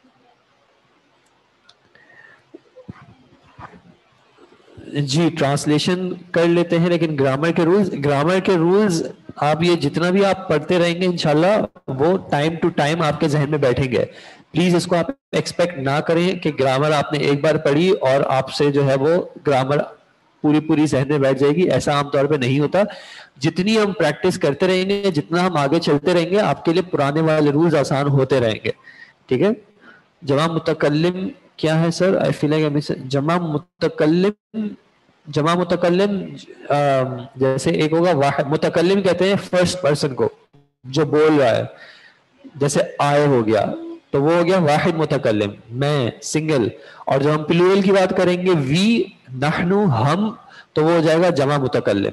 جی ٹرانسلیشن کر لیتے ہیں، لیکن گرامر کے رولز گرامر کے رولز آپ یہ جتنا بھی آپ پڑھتے رہیں گے انشاءاللہ وہ ٹائم ٹو ٹائم آپ کے ذہن میں بیٹھیں گے. پلیز اس کو آپ ایکسپیکٹ نہ کریں کہ گرامر آپ نے ایک بار پڑھی اور آپ سے جو ہے وہ گرامر پوری پوری ذہن میں بیٹھ جائے گی. ایسا عام طور پہ نہیں ہوتا. جتنی ہم پریکٹس کرتے رہیں گے، جتنا ہم آگے چلتے رہیں گے، آپ کے لیے پرانے والے رولز آسان ہوتے رہیں گے. ٹھیک ہے. جمع متکلم کیا ہے سر؟ آئی فیل لائک جمع متکلم جمع متکلم جیسے ایک ہوگا واحد. متکلم کہتے ہیں فرسٹ پرسن کو جو بول رہا ہے، جیسے آئے ہو گیا تو وہ ہو گیا واحد متکلم، میں سنگل. اور جب ہم پلورل کی بات کریں گے وی نحنو ہم، تو وہ ہو جائے گا جمع متکلم.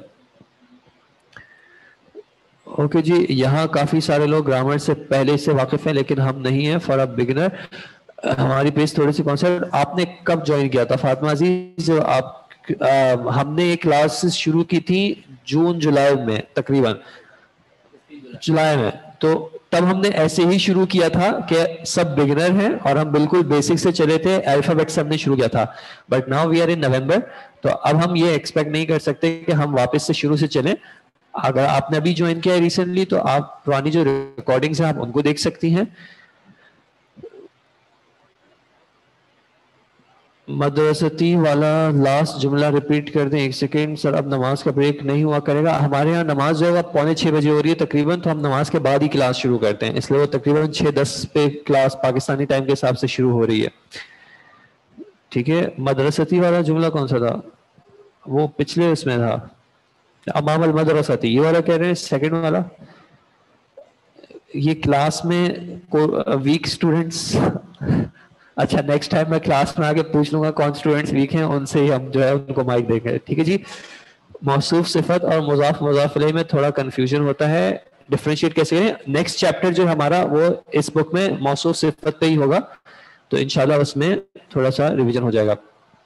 اوکے جی. یہاں کافی سارے لوگ گرامر سے پہلے سے واقف ہیں لیکن ہم نہیں ہیں. فار اے بگنر ہماری پیج تھوڑی سی کانسرٹ. آپ نے کب جوائن کیا تھا فاطمہ عزیز؟ آپ ہم نے یہ کلاسز شروع کی تھی جون جولائی میں، تقریباً جولائی میں. تو تب ہم نے ایسے ہی شروع کیا تھا کہ سب بگنر ہیں اور ہم بالکل بیسک سے چلے تھے، الفابیٹ سے ہم نے شروع کیا تھا. But now we are in November, تو اب ہم یہ ایکسپیکٹ نہیں کر سکتے کہ ہم واپس سے شروع سے چلیں. اگر آپ نے ابھی جوائن کیا ہے ریسنٹلی تو آپ پرانی جو ریکارڈنگز ہیں آپ ان کو دیکھ سکتی ہیں. مدرستی والا لاسٹ جملہ ریپیٹ کر دیں. ایک سیکنڈ سر. اب نماز کا بریک نہیں ہوا کرے گا. ہمارے یہاں نماز جو ہے پونے چھ بجے ہو رہی ہے تقریباً، تو ہم نماز کے بعد ہی کلاس شروع کرتے ہیں، اس لیے وہ تقریباً چھ دس پہ کلاس پاکستانی ٹائم کے حساب سے شروع ہو رہی ہے. ٹھیک ہے. مدرستی والا جملہ کون سا تھا؟ وہ پچھلے اس میں تھا امام المدرستی. یہ والا کہہ رہے ہیں سیکنڈ والا. یہ کلاس میں ویک اسٹوڈنٹس، اچھا نیکسٹ ٹائم میں کلاس میں آگے پوچھ لوں گا کون اسٹوڈنٹس ویک ہیں، ان سے ہی ہم جو ہے ان کو مائک دیں گے. ٹھیک ہے جی. موصوف صفت اور مضاف مضاف الیہ میں تھوڑا کنفیوژن ہوتا ہے، ڈفرینشیٹ کیسے کریں. نیکسٹ چیپٹر جو ہمارا وہ اس بک میں موصوف صفت پہ ہی ہوگا، تو انشاءاللہ اس میں تھوڑا سا ریویژن ہو جائے گا.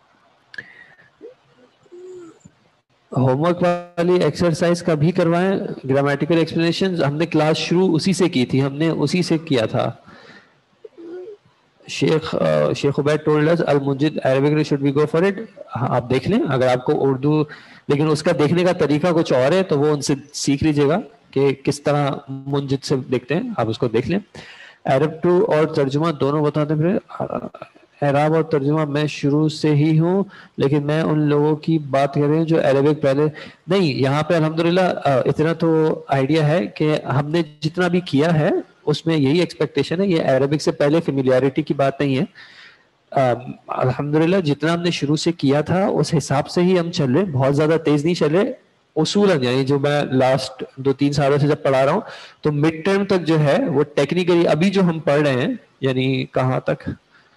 ہوم ورک والی ایکسرسائز کا بھی کروائیں. گرامیٹیکل ایکسپلینیشن ہم نے کلاس شروع اسی سے کی تھی، ہم نے اسی سے کیا تھا. Sheikh Sheikh Ubaid told us المنجد Arabic should we go for it. آپ دیکھ لیں اگر آپ کو اردو, لیکن اس کا دیکھنے کا طریقہ کچھ اور ہے تو وہ ان سے سیکھ لیجیے گا کہ کس طرح منجد سے دیکھتے ہیں, آپ اس کو دیکھ لیں. عرب ٹو اور ترجمہ دونوں بتاتے ہیں. پھر اعراب اور ترجمہ میں شروع سے ہی ہوں, لیکن میں ان لوگوں کی بات کر رہی ہوں جو عربک پہلے نہیں. یہاں پہ الحمدللہ اتنا تو آئیڈیا ہے کہ ہم نے جتنا بھی کیا ہے اس میں یہی ایکسپیکٹیشن ہے, یہ عربک سے پہلے فیملیرٹی کی بات نہیں ہے. الحمدللہ جتنا ہم نے شروع سے کیا تھا اس حساب سے ہی ہم چل رہے, بہت زیادہ تیز نہیں چل رہے. اصولاً یعنی جو میں لاسٹ دو تین سالوں سے جب پڑھا رہا ہوں تو مڈ ٹرم تک جو ہے وہ ٹیکنیکلی ابھی جو ہم پڑھ رہے ہیں یعنی کہاں تک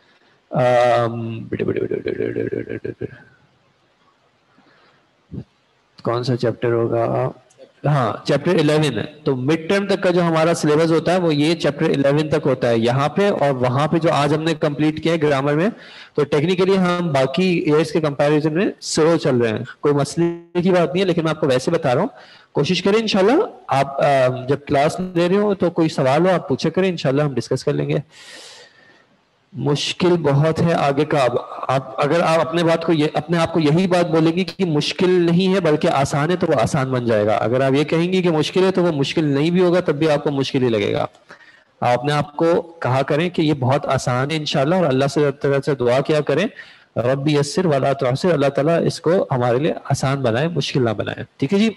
کون سا چیپٹر ہوگا, ہاں چیپٹر الیون ہے. تو مڈ ٹرم تک کا جو ہمارا سلیبس ہوتا ہے وہ یہ چیپٹر الیون تک ہوتا ہے یہاں پہ, اور وہاں پہ جو آج ہم نے کمپلیٹ کیا ہے گرامر میں, تو ٹیکنیکلی ہم باقی ایئرس کے کمپیریزن میں سلو چل رہے ہیں. کوئی مسئلے کی بات نہیں ہے, لیکن میں آپ کو ویسے بتا رہا ہوں. کوشش کریں انشاءاللہ آپ جب کلاس لے رہے ہو تو کوئی سوال ہو آپ پوچھا کریں, انشاءاللہ ہم ڈسکس کر لیں گے. مشکل بہت ہے آگے کا. آپ اگر آپ اپنے بات کو اپنے آپ کو یہی بات بولیں گی کہ مشکل نہیں ہے بلکہ آسان ہے تو وہ آسان بن جائے گا. اگر آپ یہ کہیں گی کہ مشکل ہے تو وہ مشکل نہیں بھی ہوگا تب بھی آپ کو مشکل ہی لگے گا. آپ اپنے آپ کو کہا کریں کہ یہ بہت آسان ہے انشاءاللہ, اور اللہ سے طرح سے دعا کیا کریں رب یسر ولا تعسر, اللہ تعالیٰ اس کو ہمارے لیے آسان بنائے, مشکل نہ بنائے. ٹھیک ہے جی.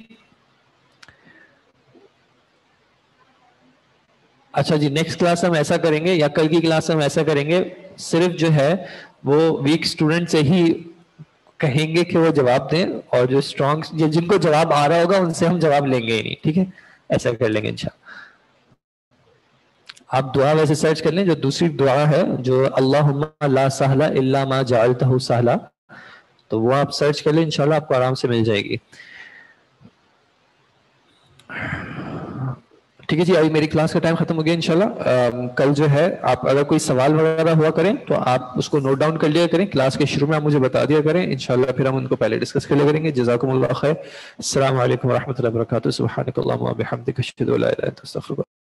اچھا جی, نیکسٹ کلاس ہم ایسا کریں گے یا کل کی کلاس ہم ایسا کریں گے, صرف جو ہے وہ ویک اسٹوڈنٹ سے ہی کہیں گے کہ وہ جواب دیں, اور جو اسٹرانگ جن کو جواب آ رہا ہوگا ان سے ہم جواب لیں گے ہی نہیں. ٹھیک ہے, ایسا کر لیں گے انشاءاللہ. آپ دعا ویسے سرچ کر لیں, جو دوسری دعا ہے جو اللہم لا سہل الا ما جعلتہ سہلا, تو وہ آپ سرچ کر لیں انشاءاللہ آپ کو آرام سے مل جائے گی. ٹھیک ہے جی, ابھی میری کلاس کا ٹائم ختم ہو گیا انشاءاللہ. کل جو ہے آپ اگر کوئی سوال وغیرہ ہوا کریں تو آپ اس کو نوٹ ڈاؤن کر لیا کریں, کلاس کے شروع میں آپ مجھے بتا دیا کریں انشاءاللہ, پھر ہم ان کو پہلے ڈسکس کر لیا کریں گے. جزاکم اللہ خیر. السلام علیکم ورحمۃ اللہ وبرکاتہ. سبحانک اللہم و بحمدک اشہد ان لا الہ الا انت استغفرک.